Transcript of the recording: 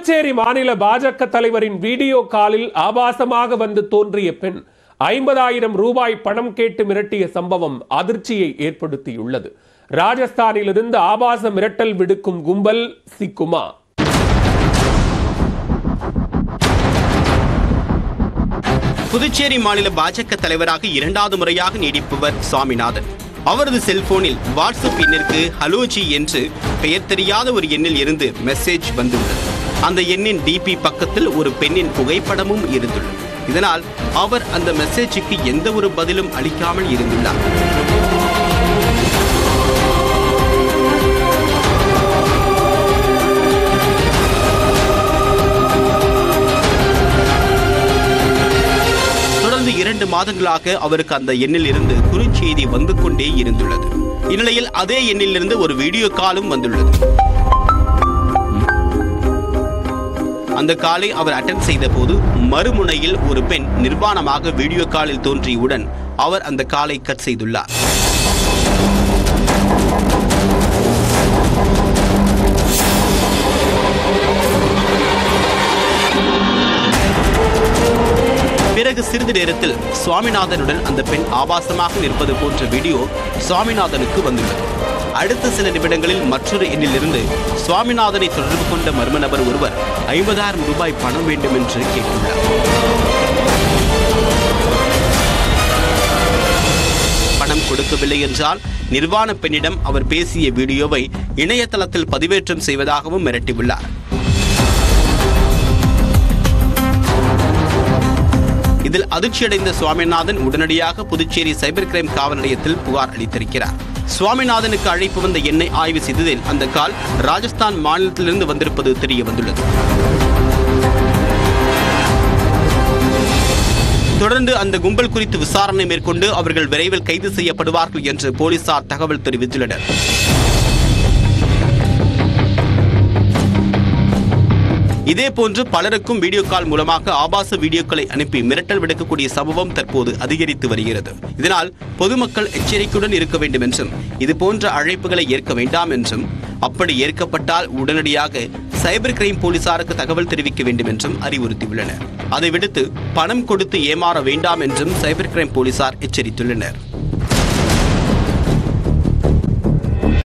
புதுச்சேரி மாநில பாஜக தலைவரின் வீடியோ காலில் ஆபாசமாக வந்து தோன்றிய பெண் 50,000 ரூபாய் பணம் கேட்டு மிரட்டிய சம்பவம் அதிர்ச்சியை ஏற்படுத்தியுள்ளது. ராஜஸ்தானிலிருந்து ஆபாச மிரட்டல் விடுக்கும் கும்பல் சிக்குமா? புதுச்சேரி மாநில பாஜக தலைவராக 2வது முறையாக நீடிப்பவர் சுவாமிநாதன். அவரது செல்போனில் வாட்ஸ்அப் எண்ணிற்கு ஹலோஜி என்று பெயர் தெரியாத ஒரு எண்ணில் இருந்து மெசேஜ் வந்துள்ளது. அந்த எண்ணின் டிபி பக்கத்தில் ஒரு பெண்ணின் புகைப்படமும் இருந்துள்ளது. இதனால் அவர் அந்த மெசேஜுக்கு எந்த ஒரு பதிலும் அளிக்காமல் இருந்துள்ளார். தொடர்ந்து 2 மாதங்களாக அவருக்கு அந்த எண்ணில் இருந்து குறுஞ்செய்தி வந்து கொண்டே இருந்துள்ளது. இந்நிலையில் அதே எண்ணிலிருந்து ஒரு வீடியோ காலும் வந்துள்ளது. அந்த காலை அவர் அட்டெண்ட் செய்த போது மறுமுனையில் ஒரு பெண் நிர்வாணமாக வீடியோ காலில் தோன்றியவுடன் அவர் அந்த காலை கட் செய்துள்ளார். பிறகு சிறிது நேரத்தில் சுவாமிநாதனுடன் அந்த பெண் ஆபாசமாக நிற்பது போன்ற வீடியோ சுவாமிநாதனுக்கு வந்துள்ளது. அடுத்த சில நிமிடங்களில் மற்றொரு எண்ணிலிருந்து சுவாமிநாதனை தொடர்பு கொண்ட மர்ம நபர் ஒருவர் 50,000 ரூபாய் பணம் வேண்டும் என்று கேட்டுள்ளார். பணம் கொடுக்கவில்லை என்றால் நிர்வாண பெண்ணிடம் அவர் பேசிய வீடியோவை இணையதளத்தில் பதிவேற்றம் செய்வதாகவும் மிரட்டியுள்ளார். இதில் அதிர்ச்சியடைந்த சுவாமிநாதன் உடனடியாக புதுச்சேரி சைபர் கிரைம் காவல் நிலையத்தில் புகார் அளித்திருக்கிறார். சுவாமிநாதனுக்கு அழைப்பு வந்த எண்ணை ஆய்வு செய்ததில் அந்த கால் ராஜஸ்தான் மாநிலத்திலிருந்து வந்திருப்பது தெரிய வந்துள்ளது. தொடர்ந்து அந்த கும்பல் குறித்து விசாரணை மேற்கொண்டு அவர்கள் விரைவில் கைது செய்யப்படுவார்கள் என்று போலீசார் தகவல் தெரிவித்துள்ளனர். இதேபோன்று பலருக்கும் வீடியோ கால் மூலமாக ஆபாச வீடியோக்களை அனுப்பி மிரட்டல் விடுக்கக்கூடிய சம்பவம் தற்போது அதிகரித்து வருகிறது. இதனால் பொதுமக்கள் எச்சரிக்கையுடன் இருக்க வேண்டும் என்றும் இதுபோன்ற அழைப்புகளை ஏற்க வேண்டாம் என்றும் அப்படி ஏற்கப்பட்டால் உடனடியாக சைபர் கிரைம் போலீசாருக்கு தகவல் தெரிவிக்க வேண்டும் என்றும் அறிவுறுத்தியுள்ளனர். அதை விடுத்து பணம் கொடுத்து ஏமாற வேண்டாம் என்றும் சைபர் கிரைம் போலீசார் எச்சரித்துள்ளனர்.